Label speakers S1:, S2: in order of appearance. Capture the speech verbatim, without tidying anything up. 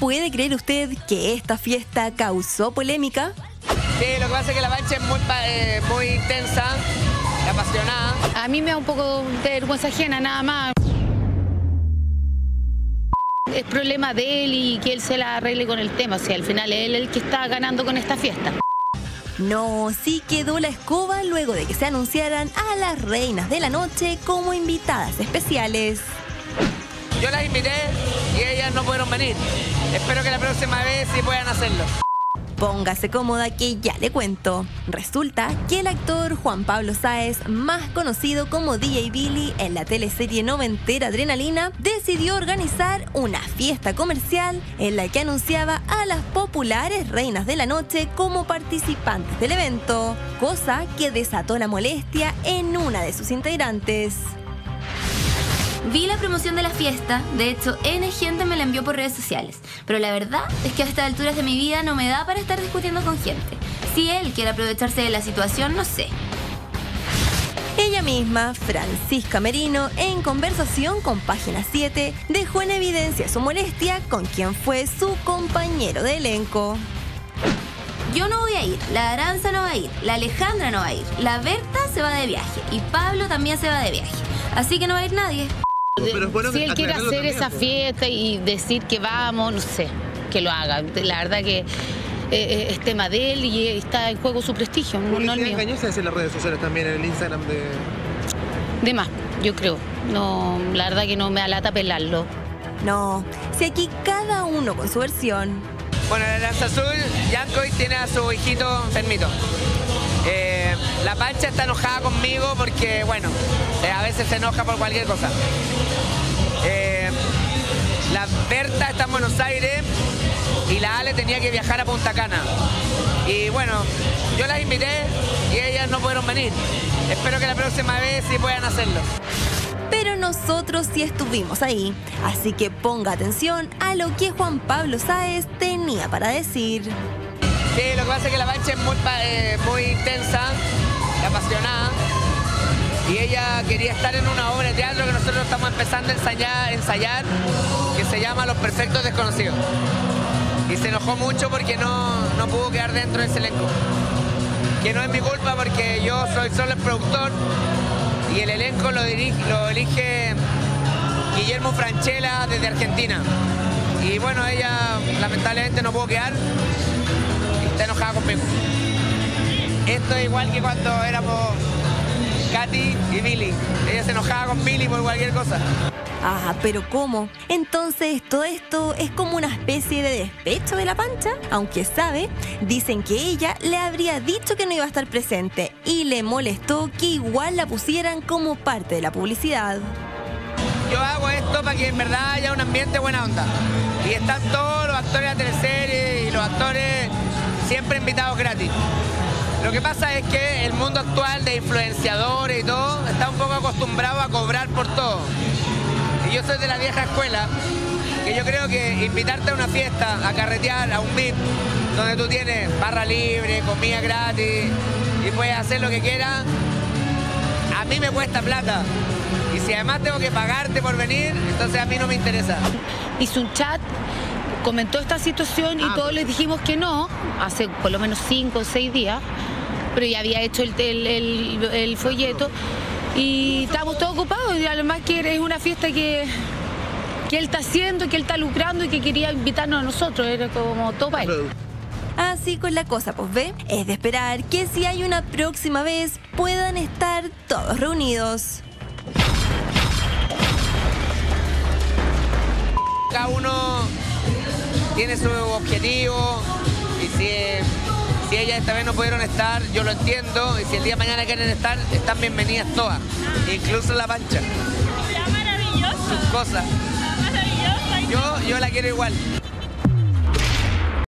S1: ¿puede creer usted que esta fiesta causó polémica?
S2: Sí, lo que pasa es que la Pancha es muy, eh, muy intensa, apasionada.
S3: A mí me da un poco de vergüenza ajena, nada más. Es problema de él y que él se la arregle con el tema. O sea, al final es él el que está ganando con esta fiesta.
S1: No, sí quedó la escoba luego de que se anunciaran a las reinas de la noche como invitadas especiales.
S2: Yo las invité y ellas no pudieron venir. Espero que la próxima vez sí puedan hacerlo.
S1: Póngase cómoda que ya le cuento. Resulta que el actor Juan Pablo Sáez, más conocido como D J Billy en la teleserie noventera Adrenalina, decidió organizar una fiesta comercial en la que anunciaba a las populares reinas de la noche como participantes del evento, cosa que desató la molestia en una de sus integrantes.
S4: Vi la promoción de la fiesta, de hecho N gente me la envió por redes sociales, pero la verdad es que a estas alturas de mi vida no me da para estar discutiendo con gente. Si él quiere aprovecharse de la situación, no sé.
S1: Ella misma, Francisca Merino, en conversación con Página siete, dejó en evidencia su molestia con quien fue su compañero de elenco.
S4: Yo no voy a ir, la Aranza no va a ir, la Alejandra no va a ir, la Berta se va de viaje y Pablo también se va de viaje, así que no va a ir nadie.
S5: Pero bueno,
S3: si él quiere hacer
S5: también,
S3: esa
S5: pues.
S3: fiesta y decir que vamos, no sé, que lo haga. La verdad que eh, es tema de él y está en juego su prestigio, no, no el mío.
S5: Engañosa en las redes sociales también, en el Instagram de...
S3: De más, yo creo. No, la verdad que no me da lata pelarlo.
S1: No, si aquí cada uno con su versión.
S2: Bueno, en el Lanza Azul, Yankoy tiene a su hijito enfermito. Eh, la Pancha está enojada conmigo porque, bueno, eh, a veces se enoja por cualquier cosa. Eh, la Berta está en Buenos Aires y la Ale tenía que viajar a Punta Cana. Y bueno, yo las invité y ellas no pudieron venir. Espero que la próxima vez sí puedan hacerlo.
S1: Pero nosotros sí estuvimos ahí, así que ponga atención a lo que Juan Pablo Sáez tenía para decir.
S2: Sí, lo que pasa es que la Pancha es muy, eh, muy intensa, apasionada, y ella quería estar en una obra de teatro que nosotros estamos empezando a ensayar, ensayar que se llama Los Perfectos Desconocidos. Y se enojó mucho porque no, no pudo quedar dentro de ese elenco. Que no es mi culpa porque yo soy solo el productor y el elenco lo, dirige, lo elige Guillermo Franchella desde Argentina. Y bueno, ella lamentablemente no pudo quedar. Está enojada conmigo. Esto es igual que cuando éramos Katy y Billy. Ella se enojaba con Billy por cualquier cosa.
S1: Ah, pero ¿cómo? Entonces todo esto es como una especie de despecho de la Pancha. Aunque sabe, dicen que ella le habría dicho que no iba a estar presente y le molestó que igual la pusieran como parte de la publicidad.
S2: Yo hago esto para que en verdad haya un ambiente buena onda. Y están todos los actores de la teleserie y los actores siempre invitados gratis. Lo que pasa es que el mundo actual de influenciadores y todo está un poco acostumbrado a cobrar por todo. Y yo soy de la vieja escuela, que yo creo que invitarte a una fiesta, a carretear, a un V I P, donde tú tienes barra libre, comida gratis y puedes hacer lo que quieras, a mí me cuesta plata. Y si además tengo que pagarte por venir, entonces a mí no me interesa.
S3: Hizo un chat, comentó esta situación y
S2: Ah,
S3: todos les dijimos que no, hace por lo menos cinco o seis días, pero ya había hecho el, el, el, el folleto y estábamos todos ocupados y además que es una fiesta que, que él está haciendo, que él está lucrando y que quería invitarnos a nosotros, era como todo para él.
S1: Así con la cosa, pues ve, es de esperar que si hay una próxima vez puedan estar todos reunidos.
S2: Cada uno tiene su objetivo y si, si ellas esta vez no pudieron estar, yo lo entiendo, y si el día de mañana quieren estar, están bienvenidas todas, incluso la Pancha.
S6: Está maravilloso.
S2: Sus cosas.
S6: Está maravilloso.
S2: Yo, yo la quiero igual.